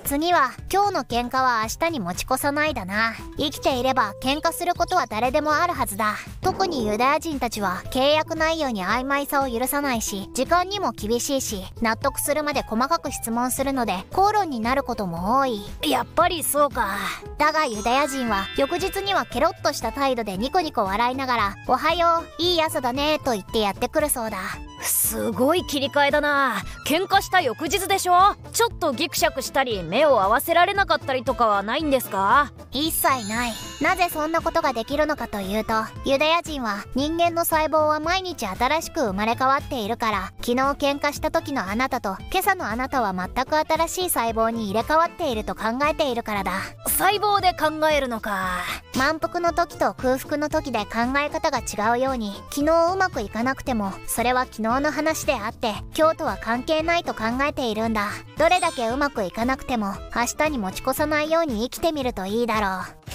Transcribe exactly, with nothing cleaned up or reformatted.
次は今日の喧嘩は明日に持ち越さないだな。生きていれば喧嘩することは誰でもあるはずだ。特にユダヤ人たちは契約内容に曖昧さを許さないし、時間にも厳しいし、納得するまで細かく質問するので口論になることも多い。 やっぱりそうか。 だがユダヤ人は翌日にはケロッとした態度でニコニコ笑いながら「おはよう、いい朝だね」と言ってやってくるそうだ。 すごい切り替えだな。喧嘩した翌日でしょ。ちょっとギクシャクしたり目を合わせられなかったりとかはないんですか？ 一切ない。なぜそんなことができるのかというと、ユダヤ人は人間の細胞は毎日新しく生まれ変わっているから、昨日喧嘩した時のあなたと今朝のあなたは全く新しい細胞に入れ替わっていると考えているからだ。 細胞で考えるのか。 満腹の時と空腹の時で考え方が違うように、昨日うまくいかなくてもそれは昨日の話であって今日とは関係ないと考えているんだ。どれだけうまくいかなくても明日に持ち越さないように生きてみるといいだろう。